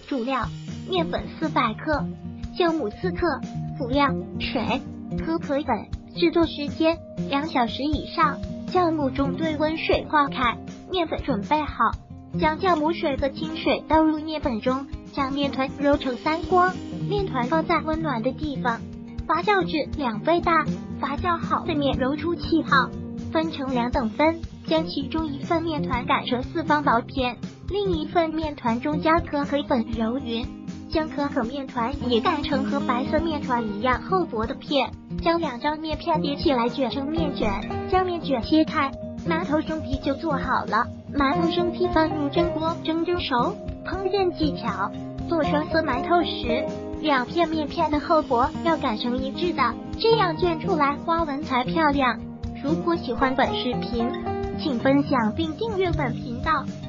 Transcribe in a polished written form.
主料：面粉400克，酵母4克，辅料：水、可可粉。制作时间2小时以上。酵母中兑温水化开，面粉准备好，将酵母水和清水倒入面粉中，将面团揉成3光，面团放在温暖的地方，发酵至2倍大。发酵好的面揉出气泡，分成2等分，将其中一份面团擀成4方薄片，另一份面团中加可可粉揉匀，将可可面团也擀成和白色面团一样厚薄的片，将2张面片叠起来卷成面卷，将面卷切开，馒头生坯就做好了。馒头生坯放入蒸锅蒸熟。烹饪技巧：做双色馒头时，2片面片的厚薄要擀成一致的，这样卷出来花纹才漂亮。如果喜欢本视频，请分享并订阅本频道。